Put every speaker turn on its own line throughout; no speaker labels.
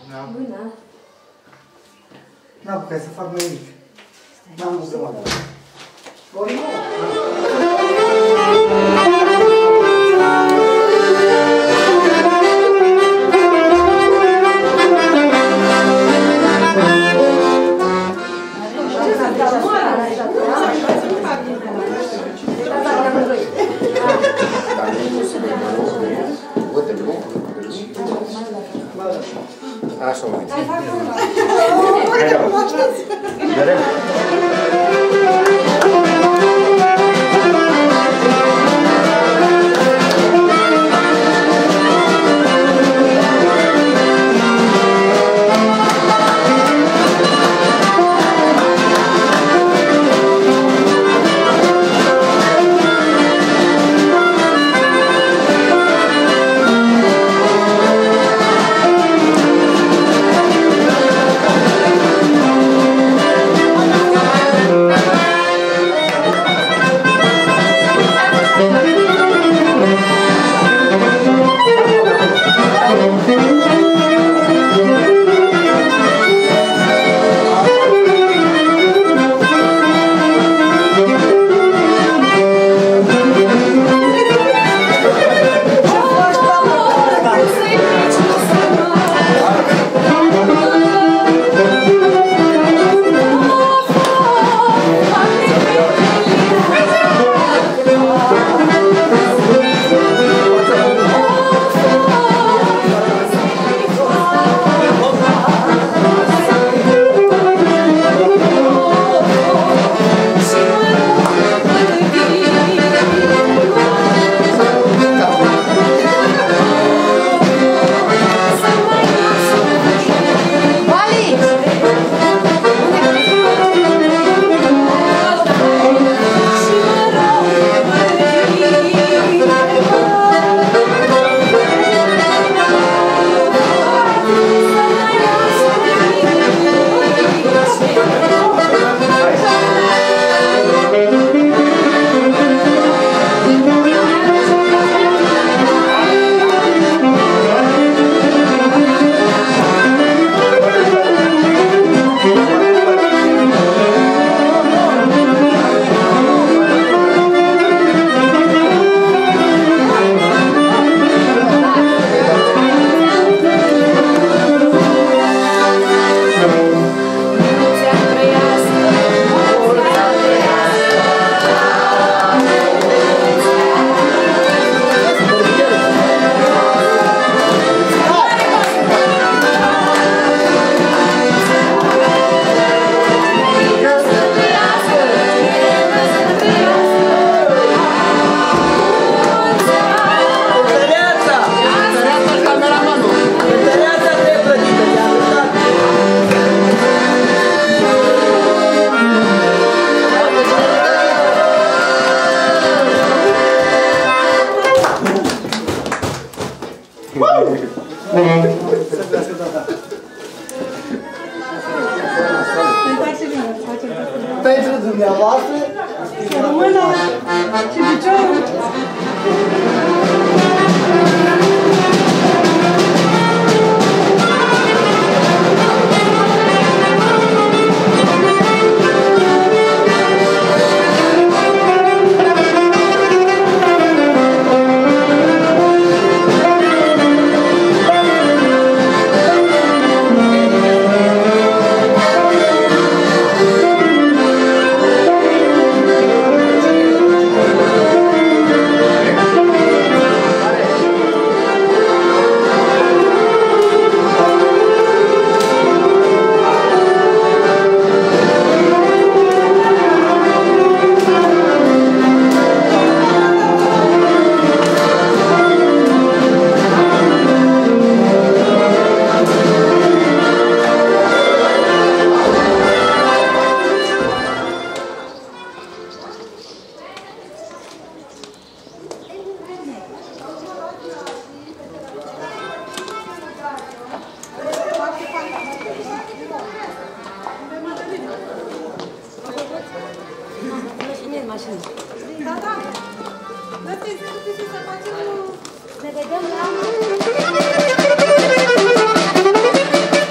Bună.
N-am apucat să fac mai mic. N-am vrut să mă dau.
Așa o uite.
Pentru dumneavoastră,
să rămână și piciorul. Da, da. Dă-te să facem... Ne vedem la...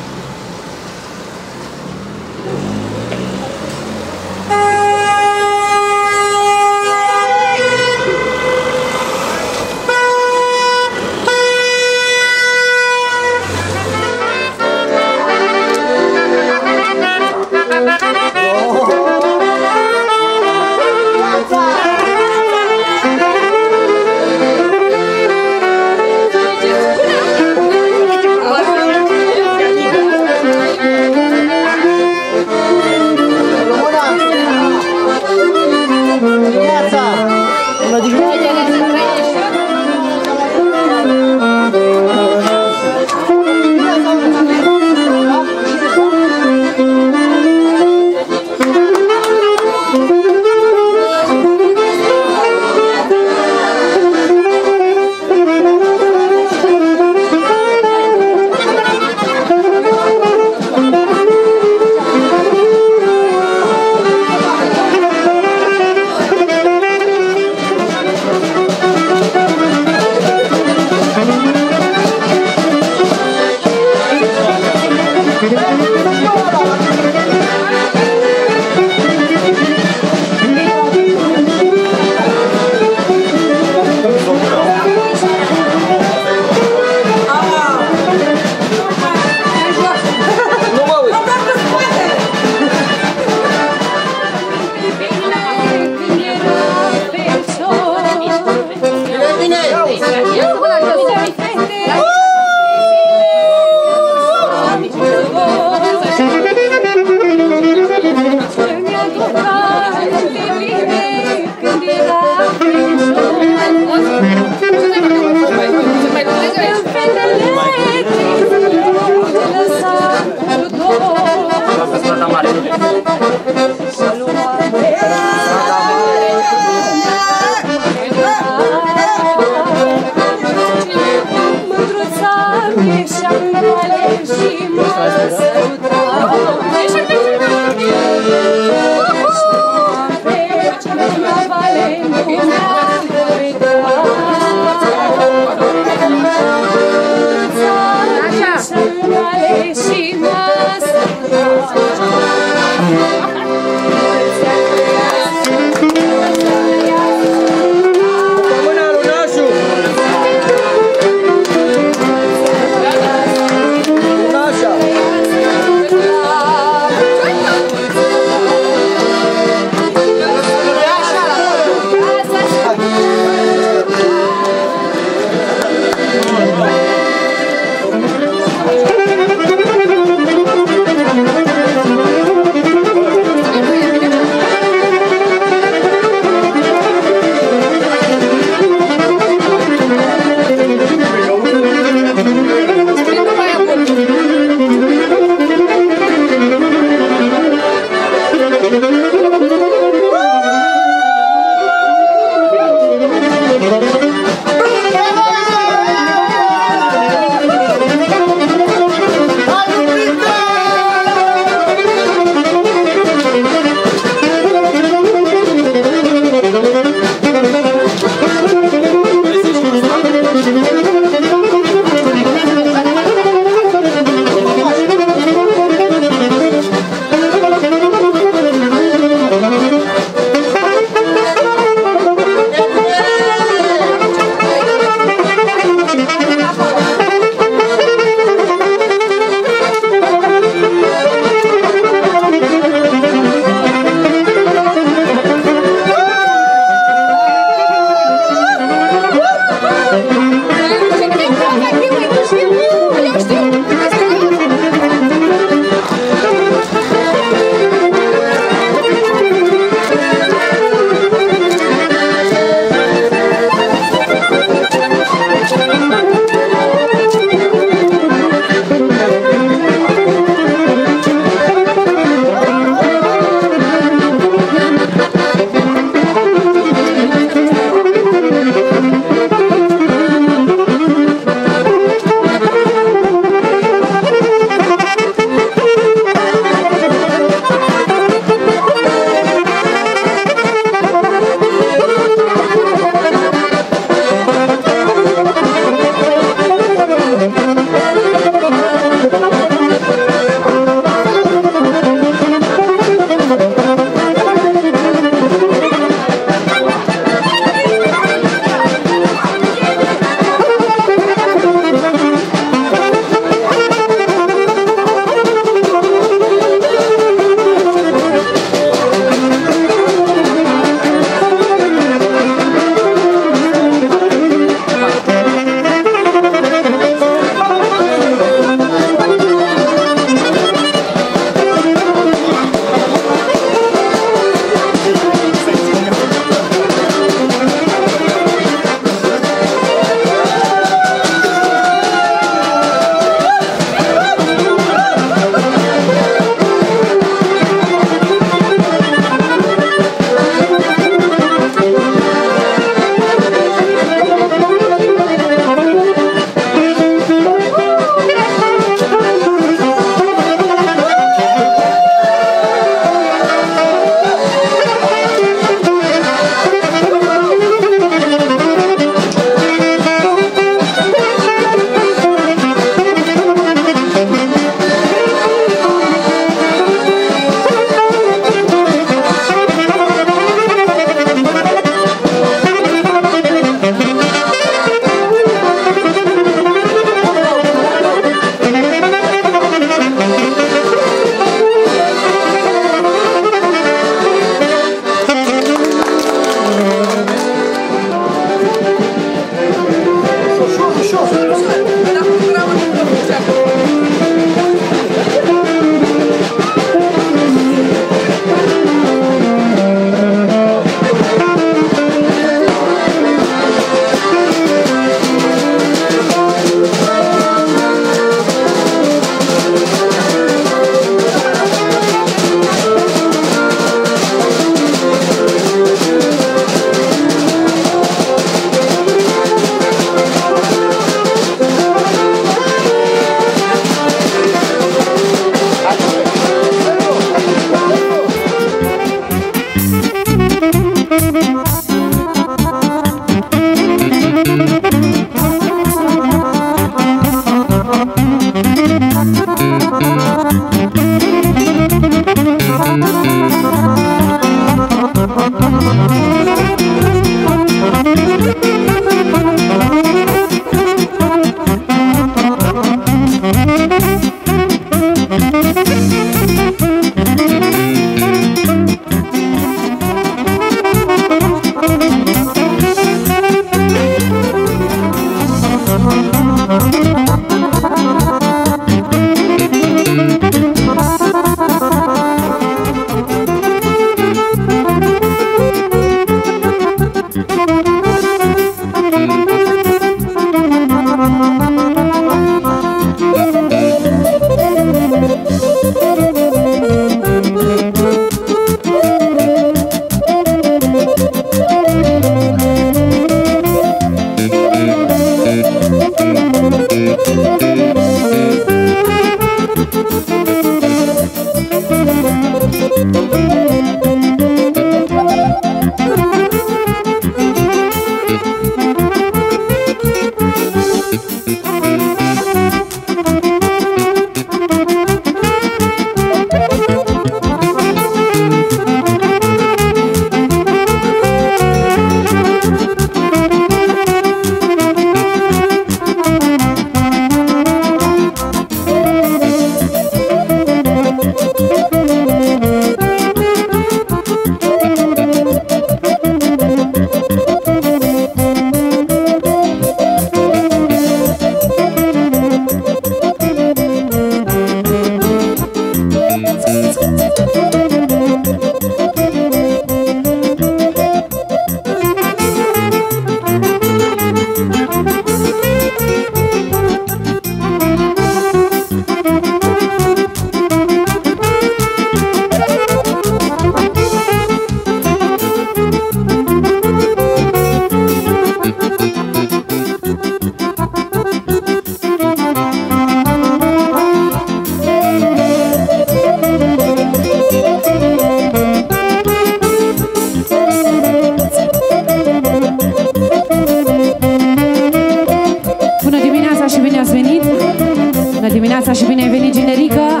dimineața și bine ai venit, Generica!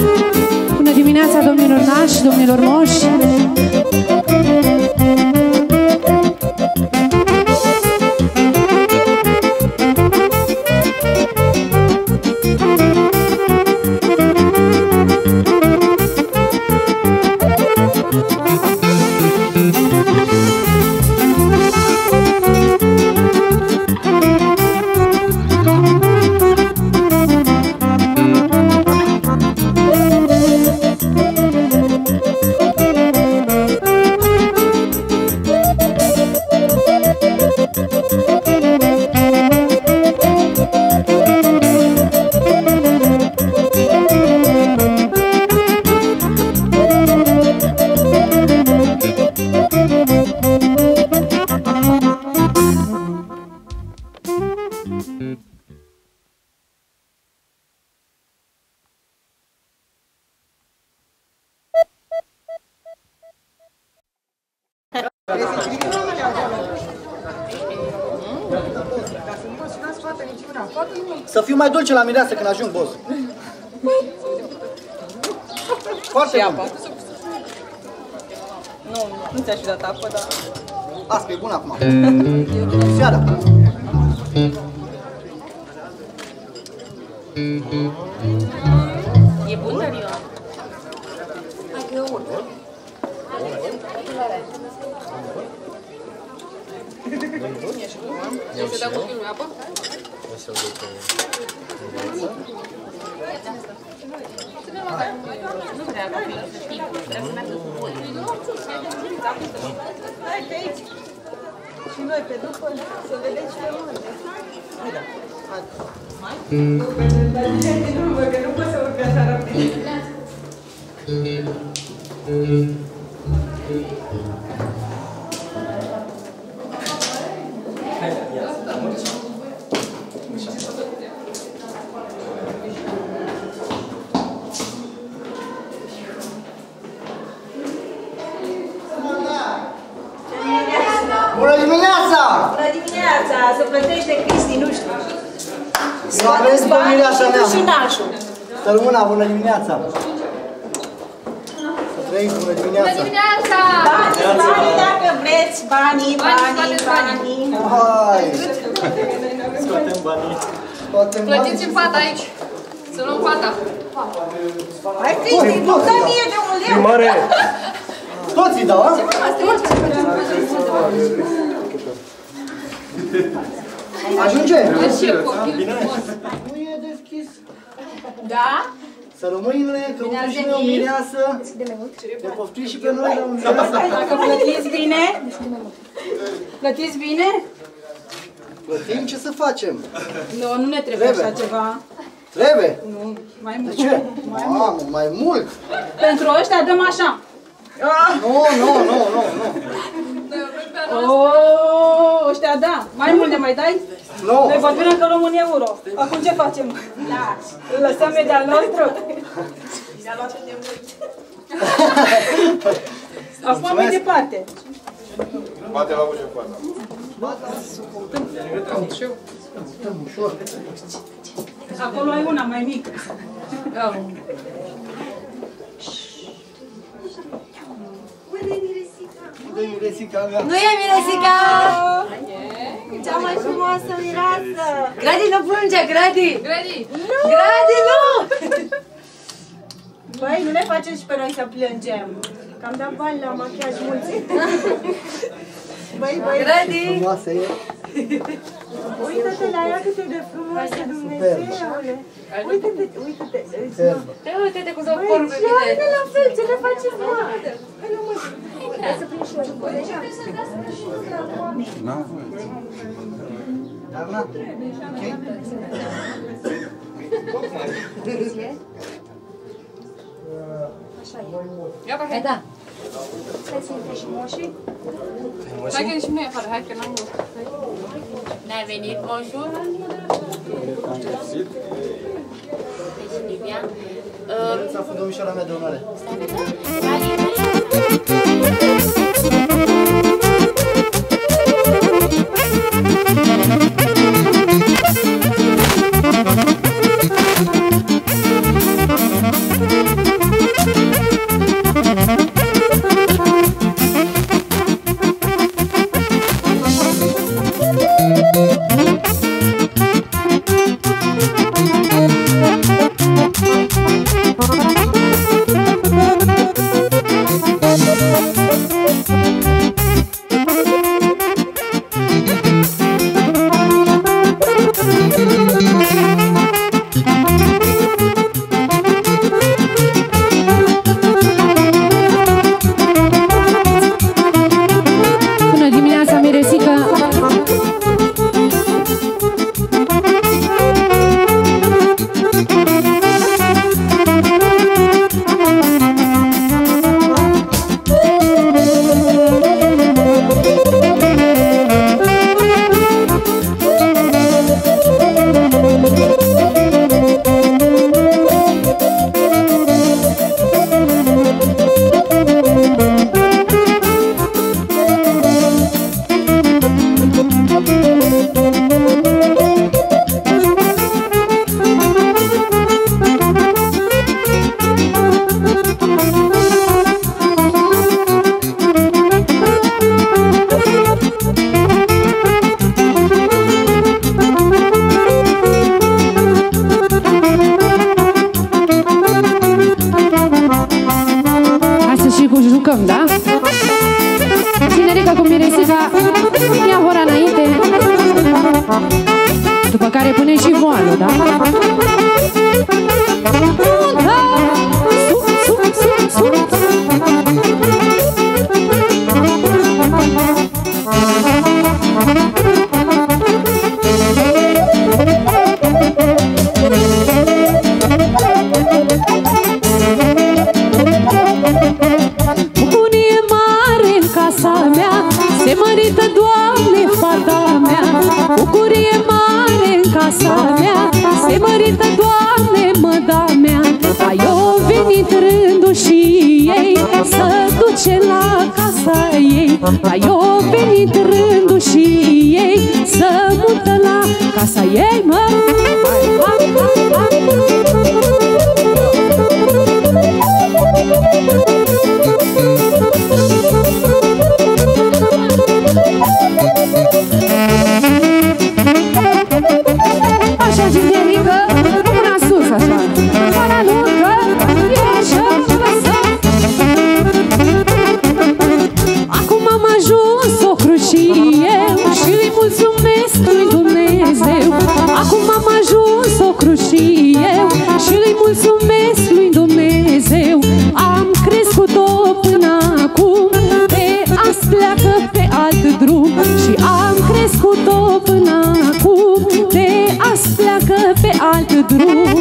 Bună dimineața, domnilor nași, domnilor moși!
Să fiu mai dulce la mireasă când ajung, boss. Foarte bun.
Nu ți-aș fi dat apă, dar...
Asta e bun acum. Seara.
E bun, Dario? Hai că eu urc. Eu să dau copilul apă? O să-l duc nu vrea copilul să știi, vrea să meargă cu voi. Hai pe aici. Și noi pe după să vedem ce unde. Haide. Mai? Nu, că nu pot să urc așa rapid.
Bună dimineața!
Bună dimineața! Se plătește Cristi, nu știu.
Scoateți banii
și nașul.
Să rămână, bună dimineața! Să trăiți, bună dimineața!
Bună dimineața!
Banii, dacă vreți, banii.
Hai! Scoatem banii.
Plătiți în fata aici. Să luăm fata.
Hai, Cristi, nu dă mie de un leu.
Mare! Toți îi dau, a? Ajunge? Nu e deschis.
Da?
Să rămâine, că uite și noi o mireasă. Ne poftiți și pe noi la o mireasă.
Dacă plătiți bine? Plătiți bine?
Plătim, ce să facem?
Nu ne trebuie așa ceva.
Trebuie?
Nu, mai mult.
De ce? Mamă, mai mult?
Pentru ăștia dăm așa.
Nu.
Ăștia da. Mai mult ne mai dai?
Nu.
Noi vorbim că luăm un euro. Acum ce facem? Îl lăsăm pe de-al nostru? Acum mai departe.
Bate la ușă fața.
Acolo ai una mai mică.
Unde-i miresica mea?
Nu e Miresica! Cea mai frumoasă mireasă! Gradi nu plânge, Gradi!
Gradi!
Gradi, nu!
Băi, nu ne faceți și pe noi să plângem. Că am dat bani la machiaj mulți. Băi,
Gradi!
Frumoasă e.
Uită-te la ea cât e de frumoasă, Dumnezeule! Uită-te!
Uite-te cum s-au porul pe
Băi,
mine.
ce la fel, ce le faceți, mă?
N-am voie.
Dar na, ok?
Ia pe hai.
Da.
Hai că și noi afară, hai că n-am gust.
N-ai venit, moșul? Deci, Livia.
S-a făcut domnișoara mea de onoare.
După care pune și voalul, da? Bucurie mare în casa mea, se mărită, Doamne, fata mea. Bucurie mare în casa mea, se mărită, Doamne, măda mea. Ai-o venit rândul și ei să duce la casa ei. Dar eu venit rândul și ei să mută la casa ei, mă. Așa, generică, mâna sus, așa. Mâna lungă, ieșă, lăsă. Acum am ajuns socru și eu și îi mulțumesc lui Dumnezeu. Acum am ajuns socru și eu și îi mulțumesc lui Dumnezeu. Am crescut-o până acum, pe azi pleacă pe alt drum. Și am crescut-o până acum, pe azi pleacă pe alt drum.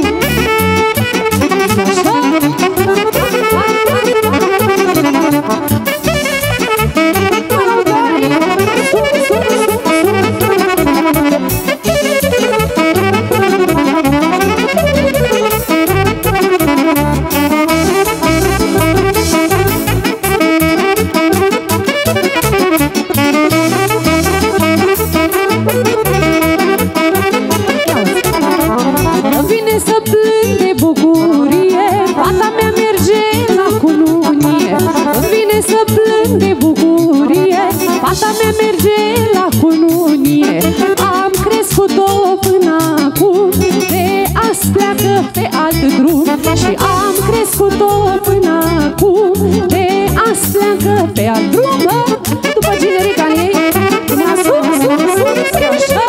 Pe alt drum, după generica ei, mâna sus, sus, sus, așa.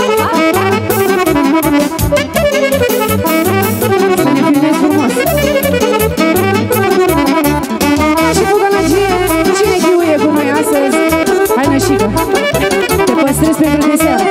Să ne filmezi frumos. Și fugălăgie, cine chiuie cu noi astăzi? Hai, nășică, te păstrezi pentru de seară.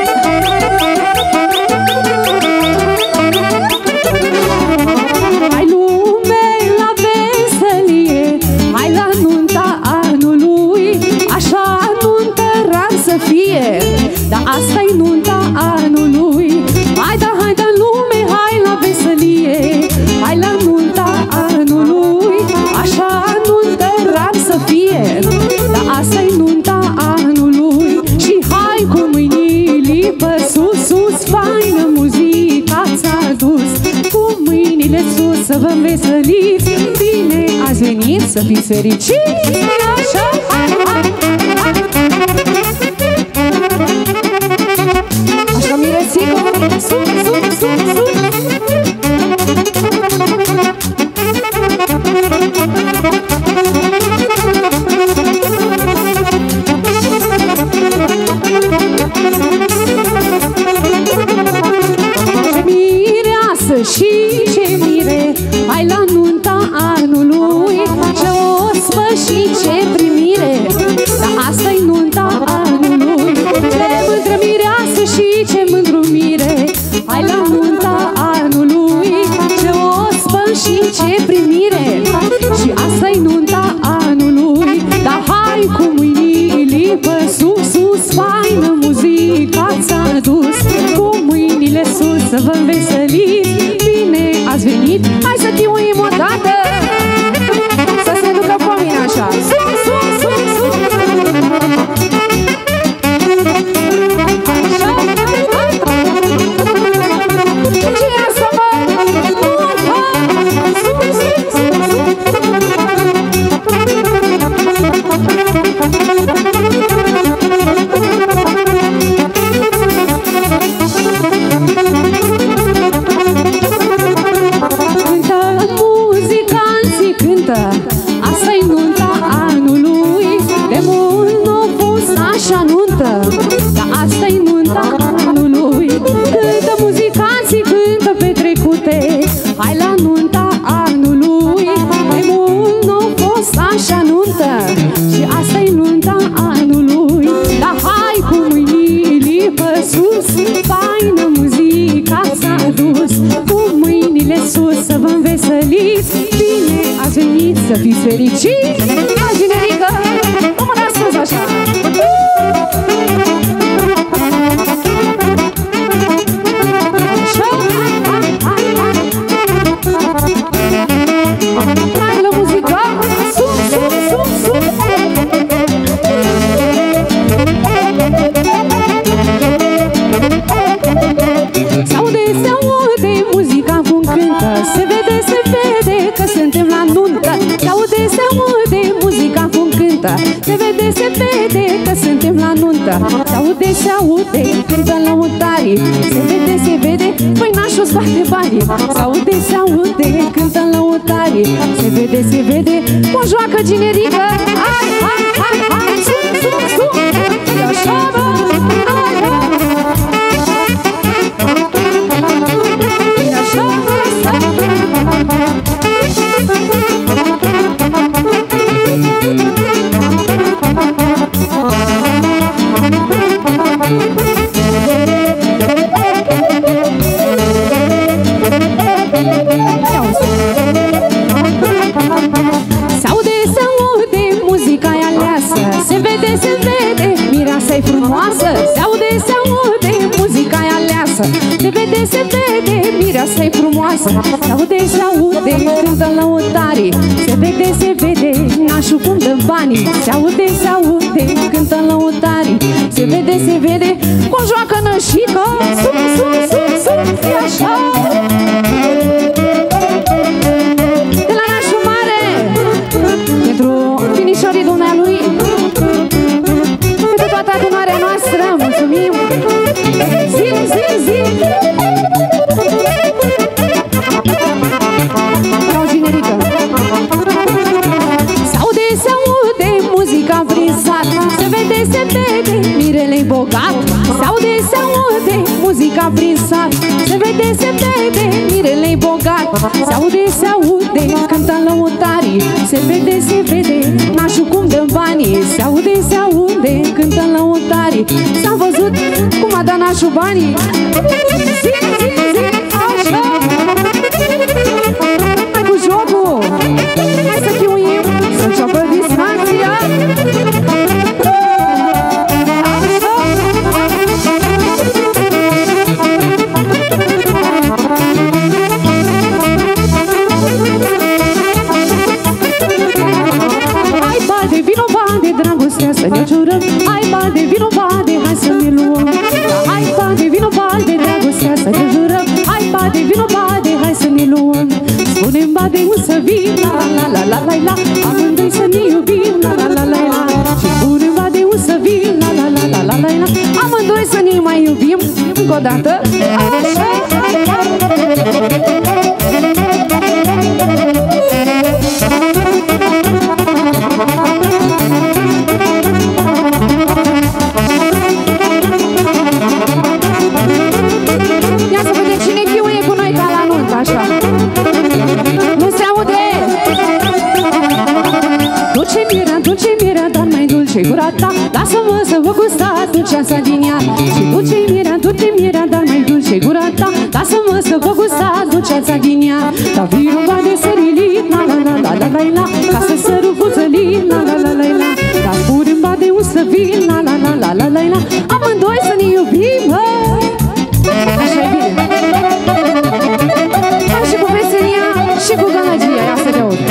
Hai lume la veselie, hai la nunta anului, așa nuntă rar să fie, dar asta-i nunta anului. Hai da lume, hai la veselie, hai la nunta anului, așa nuntă rar să fie, dar asta-i nunta anului. Și hai cu mâinile pe sus, sus, faină muzica ți-a dus. Cu mâinile sus să vă înveseliți, bine ați venit să fiți fericiți. Așa, așa mirețică, sus, sus, sus, sus. Și ce mire, hai la nunta anului, ce ospă și ce primire, dar asta-i nunta anului. Ce mândră mireasă și ce mândru mire, hai la nunta anului, ce ospă și ce primire, și asta-i nunta anului. Dar hai cu mâinile pe sus, sus, faină muzica ți-a dus. Cu mâinile sus să vă înveseliți, ați venit, hai să chiuim o dată, să se ducă pomina așa. Sus, sus, sus, sus. Așa. Ce ia să mă? Sus, sus, sus. Asta-i nunta anului, de mult n-a fost așa nuntă, dar asta-i nunta anului. Cântă muzicanții, cântă petrecute, hai la nunta anului, de mult n-a fost așa nuntă, și asta-i nunta anului. Dar hai cu mâinile pe sus, faină muzica ți-a dus. Cu mâinile sus să vă înveseliți, bine ați venit să fiți fericiți. Hai, generică, o mână sus așa. Așa. Hai la muzică, sus, sus, sus, sus. gură. Se aude, se aude, cântă lăutarii. Se vede, se vede, păi nașul scoate banii. Se aude, se aude, cântă lăutarii. Se vede, se vede, o joacă generică. Hai, hai, hai, hai, sun, sun, sun. E așa, bă, hai, hai. E așa, bă, se aude, muzica e aleasă. Se vede, mireasa-i frumoasă. Se aude, muzica e aleasă. Se vede, mireasa-i frumoasă. Se aude, cântă lăutarii. Se vede, nașul cum dă banii. Se aude, cântă lăutarii. Se vede, o joacă nășică. Sun, sun, sun, sun, e așa. De la nașul mare, pentru finișorii dumnealui, pentru toată adunarea noastră, mulțumim. Zim, zim, zim. Vreau generică. Se aude, muzica prin sat. Se vede, mirele-i bogat. Se aude, muzica prin sat. Se vede, mirele-i bogat. Se aude, cântă lăutarii. Se vede, nașul cum dă banii. Se aude, cântă lăutarii. S-a văzut cum a dat nașul banii. Zim, zim, zim, așa. Hai cu jocul. Hai să chiuim, să joacă distracția. Să ne jurăm, hai bade, vino bade, hai să ne luăm. Hai bade, vino bade, dragostea să ne jurăm. Hai bade, vino bade, hai să ne luăm. Spune-mi bade, să vin, la la la la la la. Amândoi să ne iubim, la la la la la. Și spune-mi bade, să vin, la la la la la la la. Amândoi să ne mai iubim, încă o dată. Așa. Gura ta, lasă-mă să vă gustați dulceața din ea. Și du-te mirea, dar mai dulce gura ta, lasă-mă să vă gustați dulceața din ea. Dar vino bade sărilin, la la la la la la la, ca să sărut buzălin, la la la la la. Dar spune-mi bade un să vin, la la la la la la la. Amândoi să ne iubim, bă. Așa e bine. Hai și cu veselia și cu gălăgia, ia să te aud.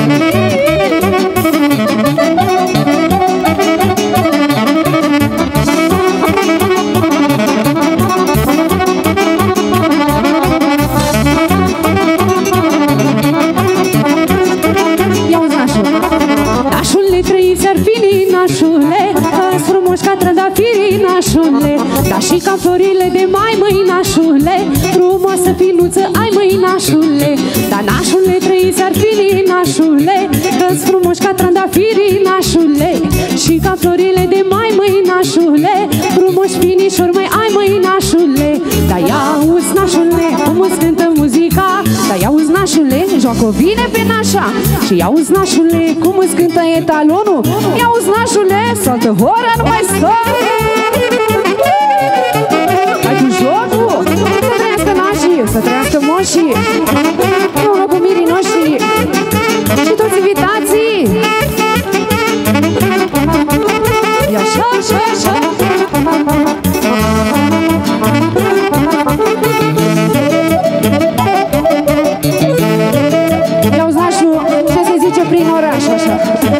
Nașule, dar și ca florile de mai, măi, nașule, frumoasă finuță ai, măi, nașule. Dar nașule, trăiți ar fi, nașule, că-s frumoși ca trandafirii, nașule. Și ca florile de mai, măi, nașule, frumoși finișori, măi, ai, măi, nașule. Dar ia auzi, nașule, cum îți cântă muzica. Dar ia auzi, nașule, joacă bine pe nașa. Și ia auzi, nașule, cum îți cântă etalonul. Ia auzi, nașule, saltă hora, nu mai stă. Hai cu jocul! Să trăiască nașii, să trăiască moșii, împreună cu mirii noștri și toți invitații! E așa, așa, așa! I-auzi nașul, ce se zice prin oraș, așa?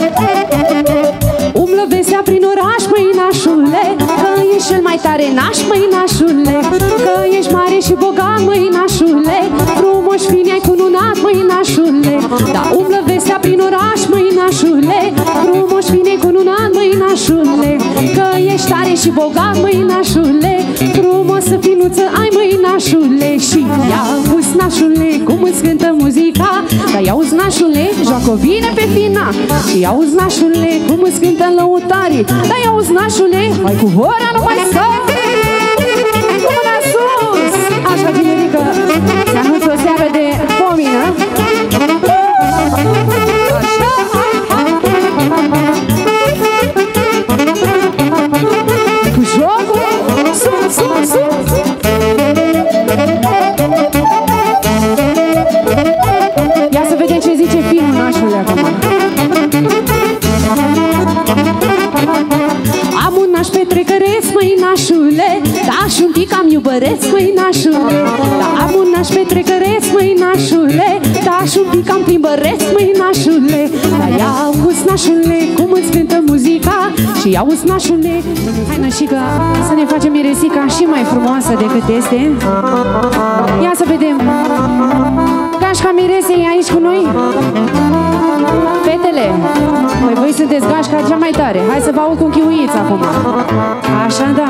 Umblă vesea prin oraș, măi, nașule, că ești cel mai tare naș, măi, nașule, că ești mare și bogat, măi, nașule, frumos fini ai cununat, măi, nașule. Da, umblă vesea prin oraș, măi, nașule, frumos fini ai cununat, măi, nașule, că ești ești tare și bogat, măi nașule, frumoasă finuță ai, măi nașule. Și ia auzi nașule cum îți cântă muzica, dar ia auzi nașule, joacă bine pe fina. Și ia auzi nașule cum îți cântă în lăutarii, dar ia auzi nașule, hai cu hora, nu mai stai. Cu mâna sus! Așa, generică, se anunță o seară de pomină. Așa! Cu jocul, sus, sus, sus! Ia să vedem ce zice filmul nașului acum. Am un naș petrecăreț, măi nașule, da, și un pic am iubăreț, măi nașule. Da, am un naș petrecăreț, măi nașule, da, și un pic am plimbăreț, măi nașule. Da, ia auzi nașule cum îți cântă muzica, și ia auzi nașule. Hai nășică, să ne facem miresica și mai frumoasă decât este. Ia să vedem. Gașca Mirese e aici cu noi? Fetele, păi voi sunteți gașca cea mai tare. Hai să vă aud cu chiuiți acum. Așa, da.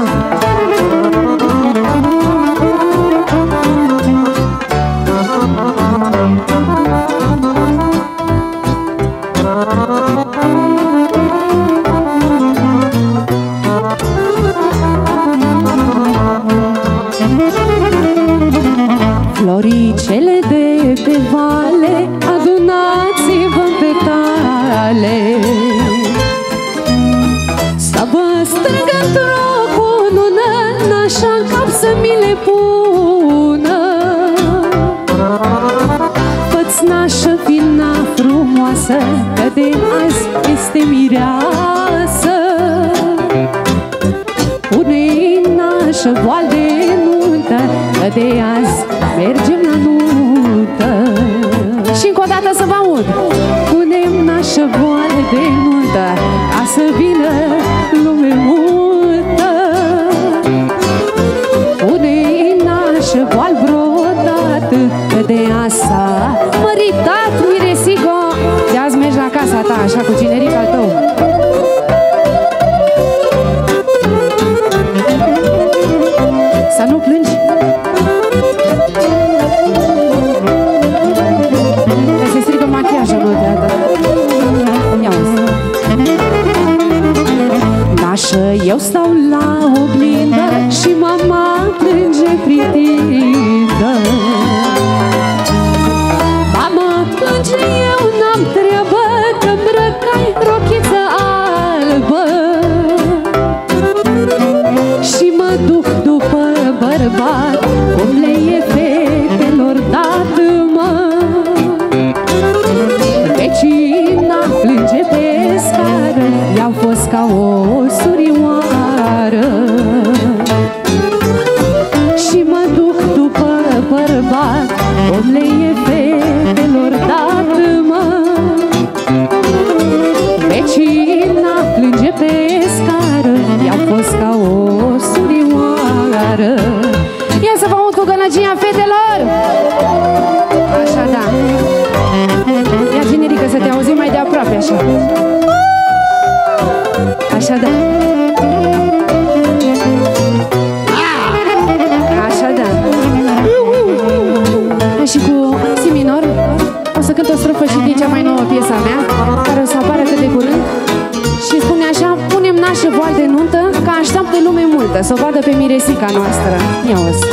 Floricele de pe vale, adunați-vă pe tale, să vă strâng într-o cunună, așa cap să mi le pună. Fă-ți nașă fina frumoasă, că de azi este mireasă. Pune-i nașă voal de nuntă, că de azi mergem la nuntă. Și încă o dată să vă aud. Punem nașă voal de nuntă, ca să vină lume multă. Pune-i nașă voal brodat, că de asta măritat, miresigo. De azi mergi la casa ta, așa cu generic al tău. Să nu plângi. Că se strică machiajul meu de dată. Ia-o-zi. Nașă, eu stau la oglindă și mama plânge fritidă. Mama plânge, eu n-am treabă, că îmbrăcai rochiță albă. Și mă duc după bărbat, cum le e fetelor dat, mă. Vecina plânge pe scară, i-au fost ca o surioară. Și mă duc după bărbat, cum le e fetelor dat, mă. Vecina plânge pe scară, i-au fost ca o surioară. Ia să vă aud cu gălăgia fetelor! Așa, da. Ia generică să te auzim mai de aproape, așa. Așa, da. Așa, da. Și cu si minor o să cânt o strofă și din cea mai nouă piesa mea, care o să apară cât de curând. Și spune așa: punem nașă voal de nuntă, că așteaptă lume multă să o vadă pe miresica noastră. Ia-o-zi.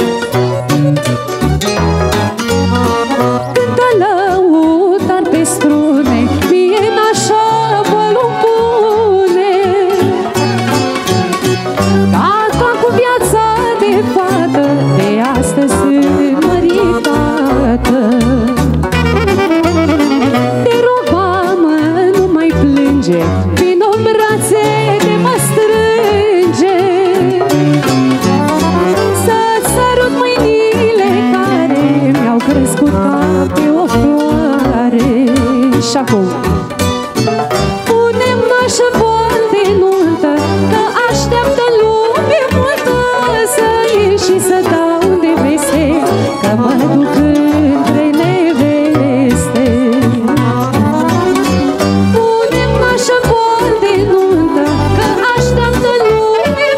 Cântă lăutar pe strune, mie nașa vă-l pune. Gata cu viața de fată, de astăzi sunt măritată. Te rog, mamă, nu mai plânge, vino în brațe de mă strânge. Să-ți sărut mâinile care mi-au crescut ca pe o floare. Și acum punem nașă voal de nuntă, că așteaptă lume multă, să ieși și să dau de veste, că mă duc între neveste. Punem nașă voal de nuntă, că așteaptă lume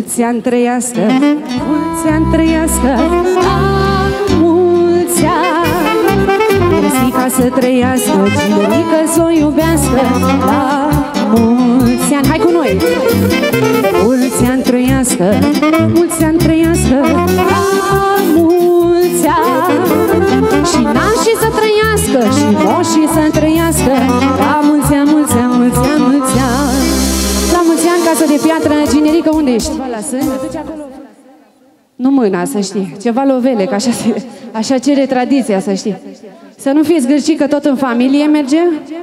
mulți ani trăiască, mulți ani trăiască, la mulți ani. Răstica să trăiască, Cinerică să o iubească, la mulți ani. Hai cu noi! Mulți ani trăiască, mulți ani trăiască, la mulți ani. Și nașii să trăiască, și moșii să trăiască, la mulți ani, mulți ani, mulți ani, mulți ani. La mulți ani, casă de piatră, Cinerică, unde ești? La sân? Nu mâna, să știi. Ceva lovele, că așa cere tradiția, să știi. Să nu fii zgârcică tot în familie, merge?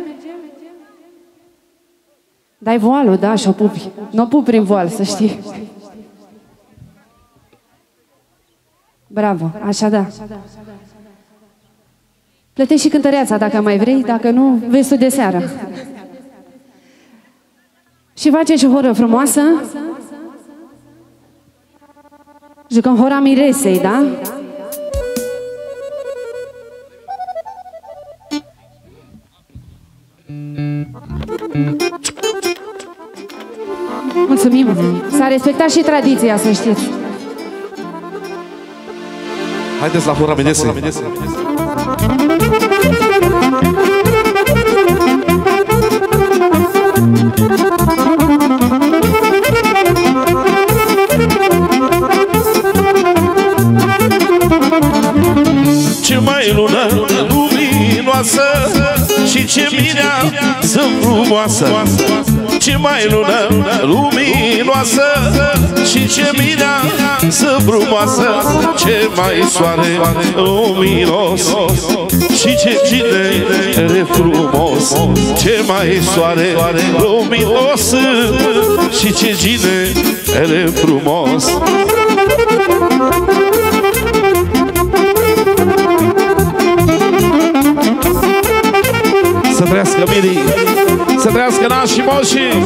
Dai voalul, da, și o pupi. Nu o pupi prin voal, să știi. Bravo, așa da. Plătești și cântăreața dacă mai vrei, dacă nu, vezi tu de seară. Și faceți o horă frumoasă. Jucăm hora miresei, da? Mulțumim! S-a respectat și tradiția, să știți.
Haideți la hora miresei.
Ce mai lună luminoasă și ce mireasă frumoasă. Ce mai lună luminoasă și ce mireasă frumoasă. Ce mai soare luminos și ce ginere frumos. Ce mai soare luminos și ce ginere frumos.
Să trăiască mirii, să trăiască nașii moșii.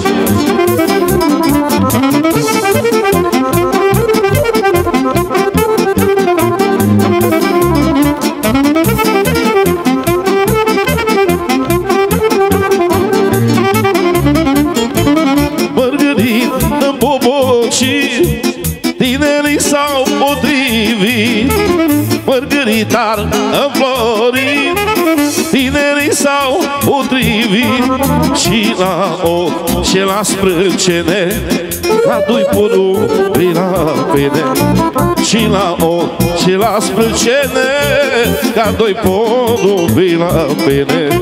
Mărgărită, bobocii, tinerii s-au potrivit. Mărgăritar înflorit, tinerii s-au potrivit. Și la ochi și la sprâncene, la doi porumbi la pene. Și la ochi și la sprâncene, ca doi porumbi la pene.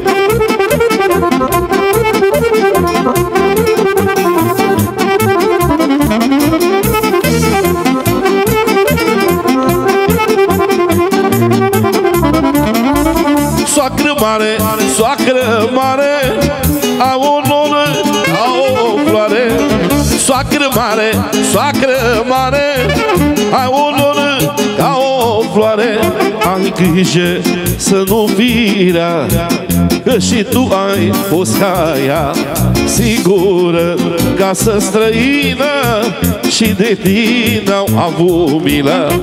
Soacră mare, soacră mare, a onoră ca o floare. Soacră mare, soacră mare, a onoră ca o floare. Ai grijă să nu fii rea, că și tu ai fost ca ea. Sigură casă străină și de tine au avut milă.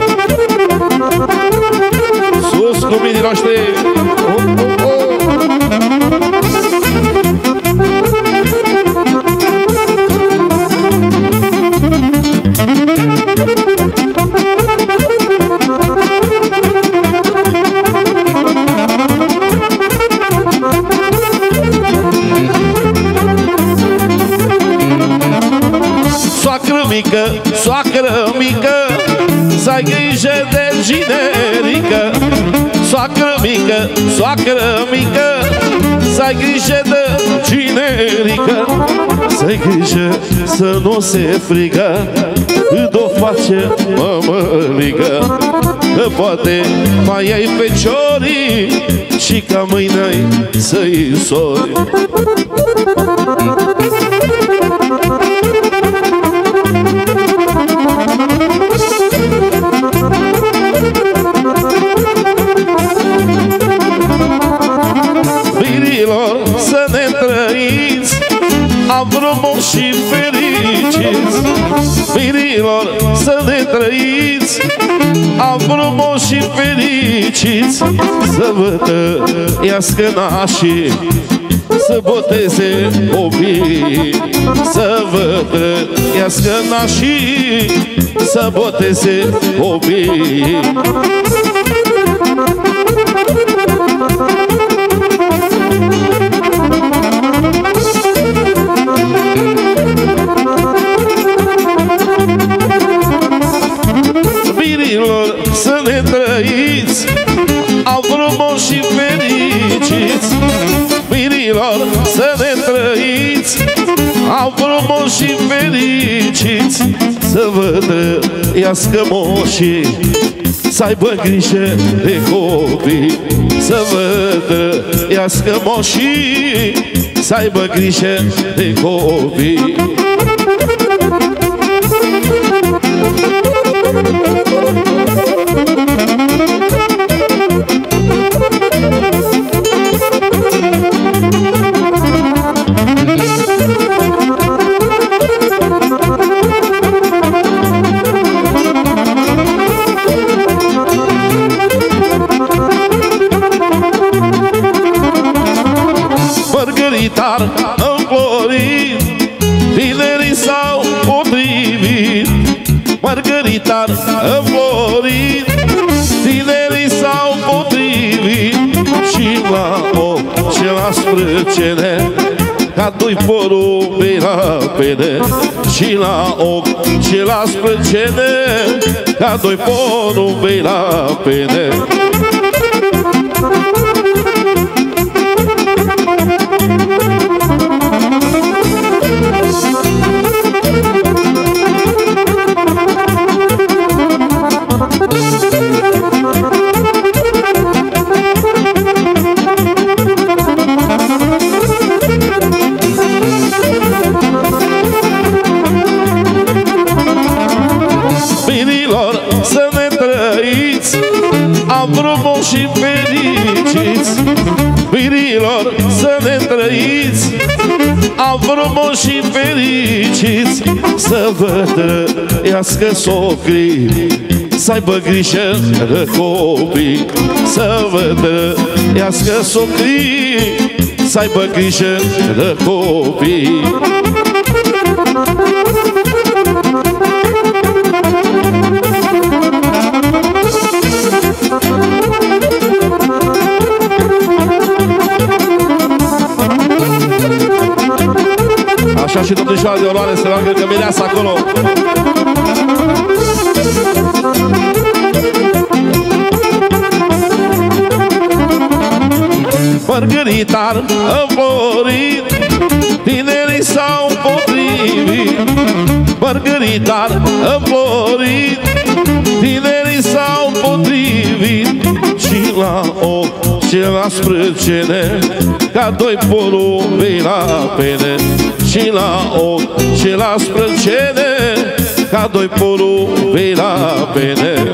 Sus cu minii noștri! Soacră mică, soacră mică, să ai grijă de generică. Soacră mică, soacră mică, să ai grijă de generică. Să-i grijă să nu se frigă când o face mămăligă. Că poate mai ai feciorii și ca mâine să-i sori. Mirilor să ne trăiți, am frumos și fericiți. Mirilor să ne trăiți, am frumos și fericiți. Să vă tăiască nașii, să boteze copiii, să vă trăiască nașii, să boteze copiii. Mirilor, să ne trăiți, au frumos și fericiți. Mirilor, să ne trăiți, au frumos și fericiți. Să vă trăiască moșii, să aibă grijă de copii. Să vă trăiască moșii, să aibă grijă de copii. Mărgăritar înflorit, tinerii s-au potrivit. Mărgăritar înflorit, tinerii s-au potrivit. Și la ochi și la sprâncene, ca doi porumbi la pene. Și la ochi și la sprâncene, ca doi porumbi la pene. Mirilor, să ne trăiți, am frumos și fericiți. Mirilor, să ne trăiți, am frumos și fericiți. Să vă trăiască socrii, să aibă grijă de copii. Să vă trăiască socrii, să aibă grijă de copii. Așa și domnișoara de oroare se roagă că mireasa acolo. Mărgăritar înflorit, tinerii s-au potrivit. Mărgăritar înflorit, tinerii s-au potrivit. Și la ochi și la sprâncene, ca doi porumbi la pene. Și la ochi și la sprâncene, ca doi porumbi la pene.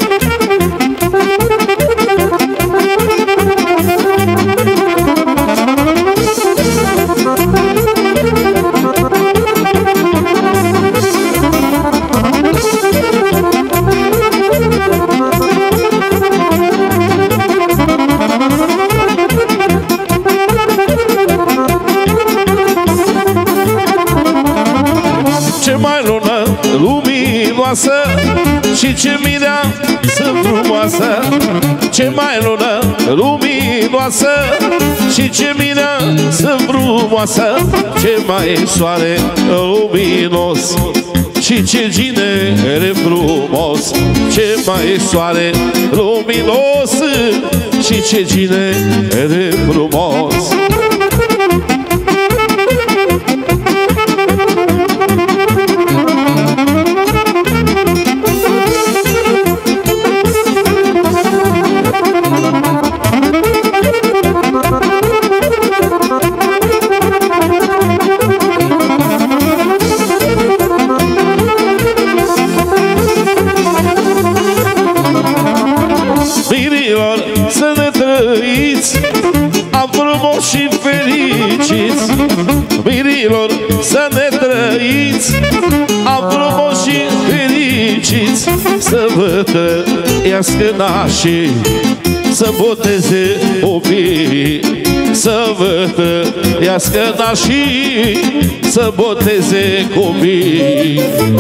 Ce mai lună luminoasă și ce mireasă frumoasă. Ce mai lună luminoasă și ce mireasă frumoasă. Ce mai soare luminos și ce ginere frumos. Ce mai soare luminos și ce ginere frumos. Mirilor, să ne trăiți, am frumos și fericiți. Mirilor, să ne trăiți, am frumos și fericiți. Să vă trăiască nașii, să boteze copiii. să vă trăiască nașii, să boteze copii.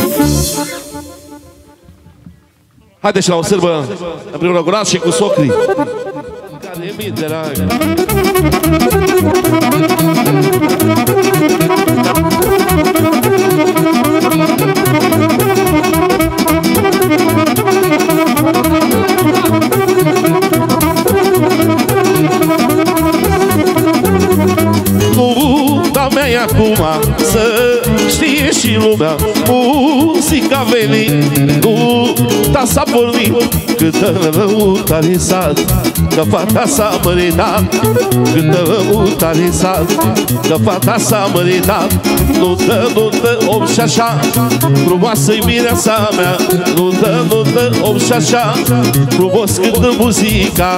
Haideți la o sârbă împreună cu nașii cu socrii. Care e mie dragă. Muta mea e acum, să știe și lumea, muzica venit, muta s-a pornit, câtă lăutare sat, că fata s-a măritat, câtă lăutare sat, că fata s-a măritat. Nu-tă, om și așa, frumoasă-i mireasa mea, nu-tă, om și așa, frumos cântă muzica.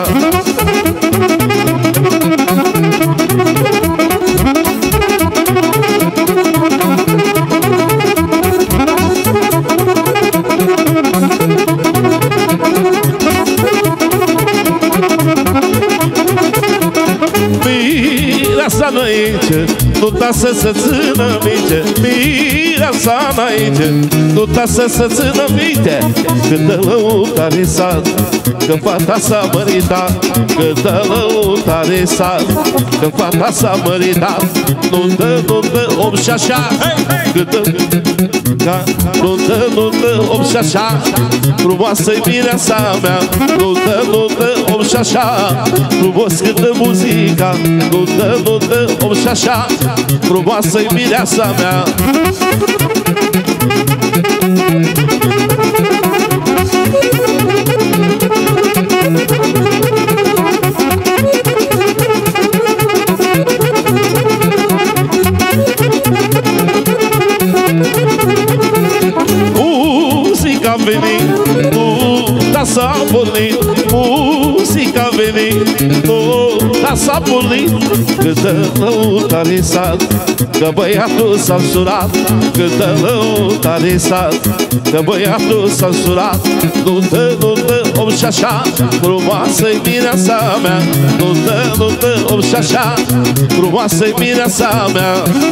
Mireasa înainte, nu ta să se țină minte. Mireasa înainte, nu ta să se țină minte. Câtă lăutare sat, că fata s-a măritat. Câtă lăutare sat, că fata s-a măritat. Nu-tă, om și așa, câtă nu-tă, om și așa, frumoasă-i mireasa mea. Nu-tă, om și așa, frumos cântă muzica. Nu-tă, om și așa, frumoasă-i mireasa mea. Muzica a venit, muta s-a pornit, muzica a venit, muta s-a pornit. Câtă lăutare sat, că băiatul s-a însurat. Câtă lăutare sat, că băiatul s-a însurat. Nu-tă, om și așa, frumoasă-i mireasa mea. Nu-tă, om și așa, frumoasă-i mireasa mea.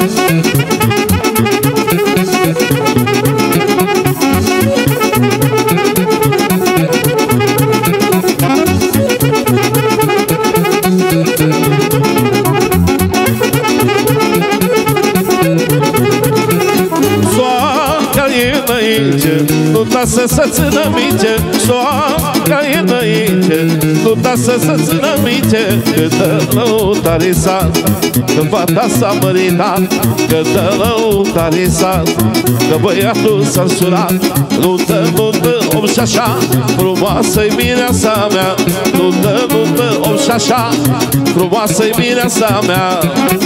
Nu ta să se țină minte, soarca e înainte. Nu ta să se țină minte, câtă lăutare sat, că fata s-a măritat. Câtă lăutare sat, că băiatul s-a însurat. Nu-tă, om și așa, frumoasă-i mireasa mea. Nu-tă, om și așa, frumoasă-i mireasa mea.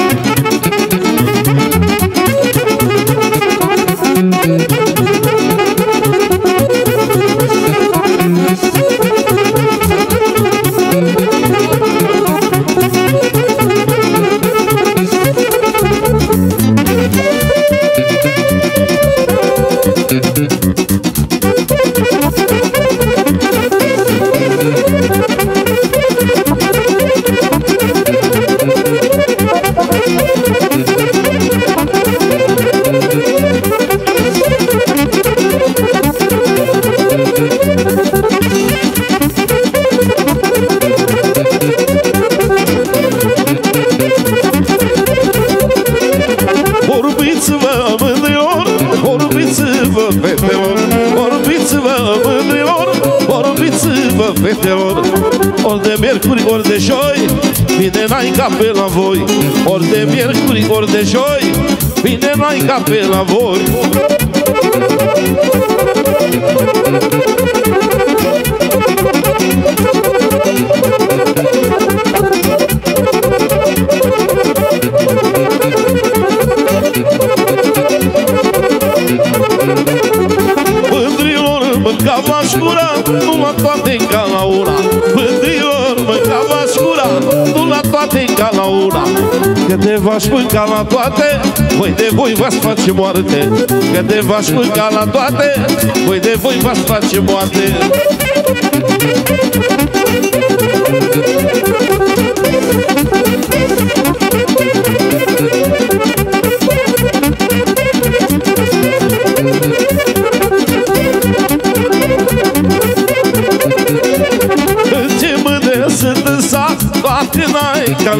Fetelor, ori de miercuri, ori de joi, vine n-ai pe la voi. Ori de miercuri, ori de joi, vine n-ai pe la voi. Mândrilor, mâncava-și gura, nu la toate ca la una. Mândrilor, mâncava-și gura, nu la toate ca la una. Că te v-aș mânca la toate, voi de voi v-ați face moarte. Că te v-aș mânca la toate, voi de voi v-ați face moarte.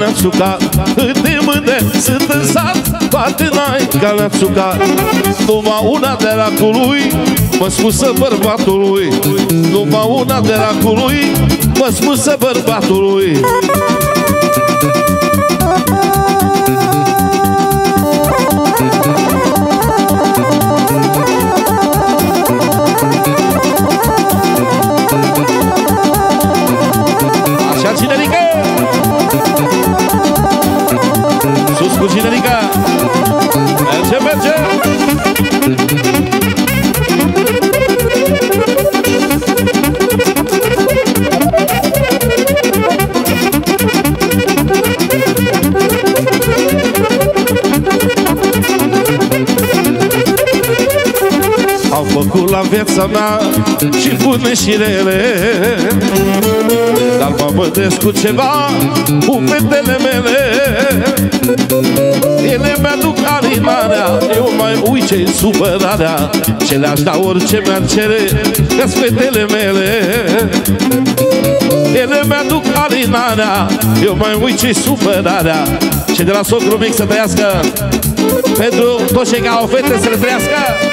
le-am sucat. Câte mândre sunt în sat, toate n-ai ca le-am sucat. Numai una de racului mă spusă bărbatului. Numai una de racului mă spusă bărbatului. Așa, Cinerica! Sus cu Cinerica! Merge, merge! Au făcut la viața mea și bune și rele, dar mă mândresc cu ceva, cu fetele mele. Ele mi-aduc alinarea, eu mai uit ce-i supărarea, ce le-aș da orice mi-ar cere, că-s fetele mele. Ele mi-aduc alinarea, eu mai uit ce-i supărarea. Ce de la socru mic să trăiască, pentru toți cei care au fete să le trăiască.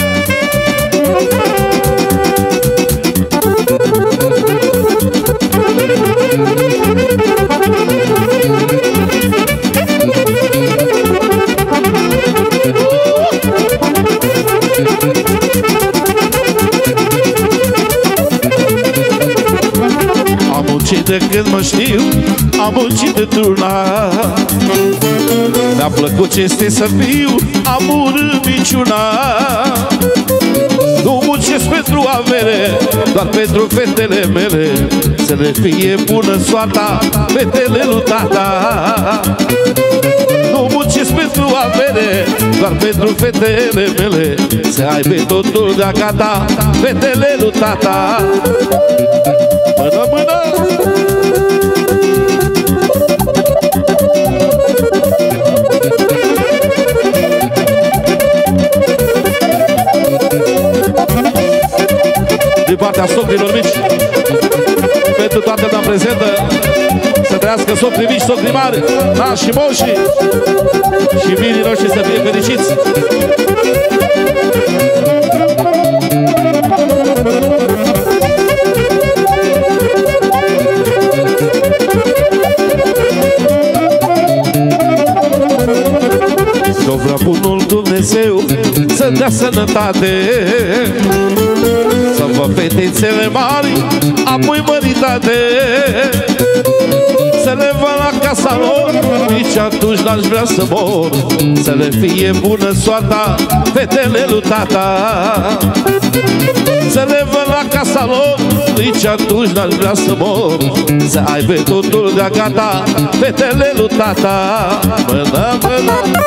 Am muncit de când mă știu, am muncit într-una. Mi-a plăcut ce este să fiu, am urât niciuna. Nu muncesc pentru avere, doar pentru fetele mele, să le fie bună soarta, fetele lui tata. Nu muncesc pentru avere, doar pentru fetele mele, să aibă totul de-a gata, fetele lui tata. Mână, mână! Din partea socrilor mici, pentru toată lumea prezentă, să trăiască socrii mici, socrii mari, nași și moșii, și mirii noștri să fie fericiți. Eu vreau bunul Dumnezeu să dea sănătate, să vă fetițele mari, apoi măritate, să le văd la casa lor, nici atunci n-aș vrea să mor, să le fie bună soarta, fetele lui tata. Să le văd la casa lor, nici atunci n-aș vrea să mor, să aibă totul de-a gata, fetele lui tata. Mână, mână!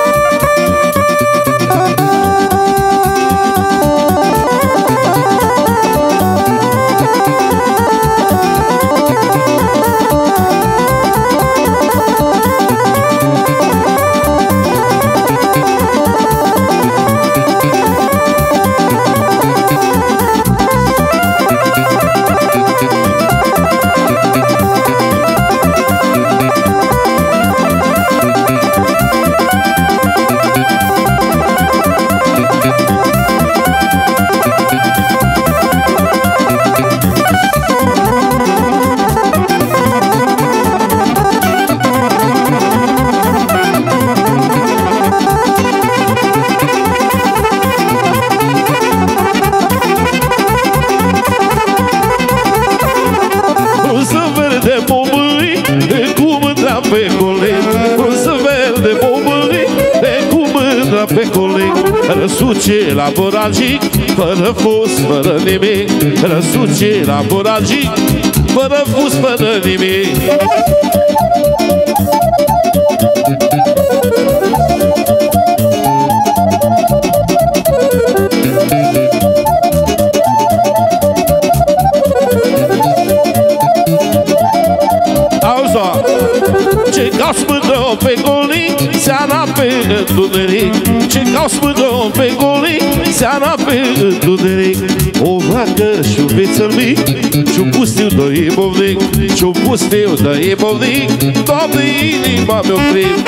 Răsuce la boragic, fără fus, fără nimic. Răsuce la boragic, fără fus, fără nimic. Auzi-o, ce gaspă mândră pe golic, seara pe întuneric. Ce cauți mândră pe golic, seara pe întuneric. O vacă și-un vițel mic, și-un pustiu de ibovnic, și-un pustiu de ibovnic, Doamne, inima mi-o fric.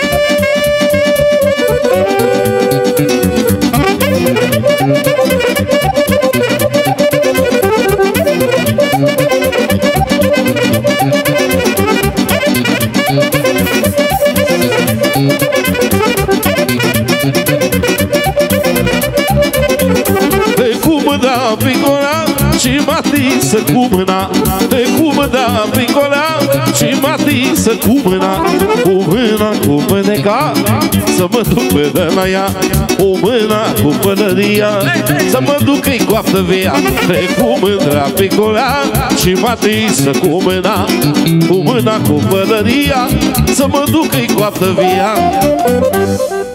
Și m-a tinsă cu mâna, de cu mâna picola, și m-a tinsă cu mâna, cu mâneca, să mă duc până la ea, cu mâna cu pălăria, să mă duc că-i coaftă via, de cu mâna picola, și m-a tinsă cu mâna cu pălăria, să mă duc că-i coaftă via.